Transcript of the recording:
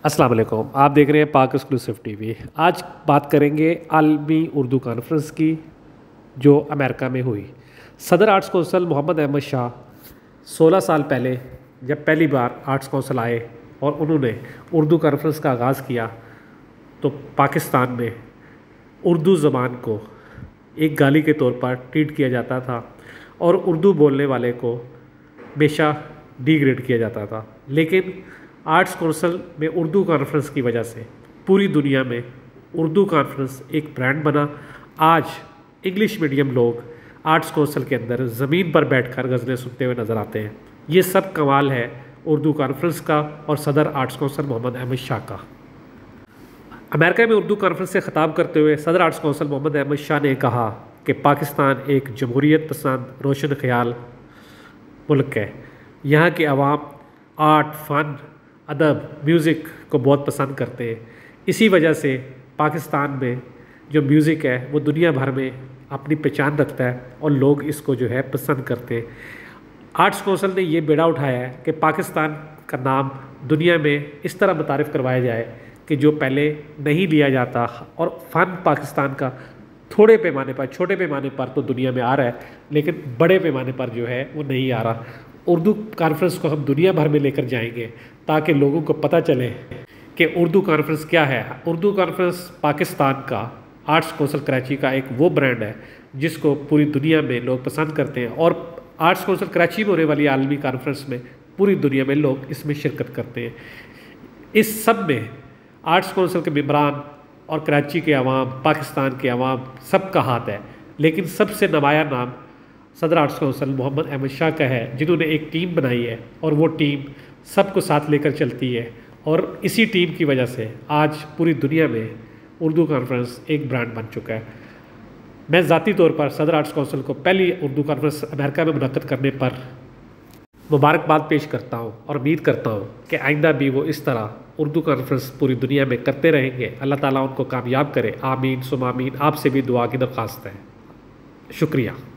السلام علیکم، آپ دیکھ رہے ہیں پاک ایکسکلوسیو ٹی وی۔ آج بات کریں گے عالمی اردو کانفرنس کی جو امریکہ میں ہوئی۔ صدر آرٹس کونسل محمد احمد شاہ 16 سال پہلے جب پہلی بار آرٹس کونسل آئے اور انہوں نے اردو کانفرنس کا آغاز کیا تو پاکستان میں اردو زبان کو ایک گالی کے طور پر ٹریٹ کیا جاتا تھا اور اردو بولنے والے کو ہمیشہ ڈی گریڈ کیا جاتا تھا، لیکن آرٹس کونسل میں اردو کانفرنس کی وجہ سے پوری دنیا میں اردو کانفرنس ایک برانڈ بنا۔ آج انگلش میڈیم لوگ آرٹس کونسل کے اندر زمین پر بیٹھ کر غزلیں سنتے ہوئے نظر آتے ہیں۔ یہ سب کمال ہے اردو کانفرنس کا اور صدر آرٹس کونسل محمد احمد شاہ کا۔ امریکہ میں اردو کانفرنس سے خطاب کرتے ہوئے صدر آرٹس کونسل محمد احمد شاہ نے کہا کہ پاکستان ایک جمہوریت پسند روشن خیال ملک ہے۔ یہاں کے عوام آرٹ، فن، ادب، میوزک کو بہت پسند کرتے ہیں۔ اسی وجہ سے پاکستان میں جو میوزک ہے وہ دنیا بھر میں اپنی پہچان رکھتا ہے اور لوگ اس کو جو ہے پسند کرتے ہیں۔ آرٹس کونسل نے یہ بیڑا اٹھایا ہے کہ پاکستان کا نام دنیا میں اس طرح متعارف کروایا جائے کہ جو پہلے نہیں لیا جاتا، اور فن پاکستان کا چھوٹے پیمانے پر تو دنیا میں آ رہا ہے، لیکن بڑے پیمانے پر جو ہے وہ نہیں آ رہا۔ اردو کانفرنس کو ہم دنیا بھر میں لے کر جائیں گے تاکہ لوگوں کو پتہ چلے کہ اردو کانفرنس کیا ہے۔ اردو کانفرنس پاکستان کا آرٹس کونسل کراچی کا ایک وہ برانڈ ہے جس کو پوری دنیا میں لوگ پسند کرتے ہیں، اور آرٹس کونسل کراچی میں ہونے والی عالمی کانفرنس میں پوری دنیا میں لوگ اس میں شرکت کرتے ہیں۔ اس سب میں آرٹس کونسل کے ممبران اور کراچی کے عوام، پاکستان کے عوام سب کا ہاتھ ہے، لیکن سب سے نمایاں نام صدر آرٹس کونسل محمد احمد شاہ کا ہے، جنہوں نے ایک ٹیم بنائی ہے اور وہ ٹیم سب کو ساتھ لے کر چلتی ہے، اور اسی ٹیم کی وجہ سے آج پوری دنیا میں اردو کانفرنس ایک برانڈ بن چکا ہے۔ میں ذاتی طور پر صدر آرٹس کونسل کو پہلی اردو کانفرنس امریکہ میں منعقد کرنے پر مبارکباد پیش کرتا ہوں اور امید کرتا ہوں کہ آئندہ بھی وہ اس طرح اردو کانفرنس پوری دنیا میں کرتے رہیں گے۔ اللہ تعالیٰ ان کو کامیاب کرے، آمین ثم آمین۔ آپ سے بھی دعا کی درخواست ہے۔ شکریہ۔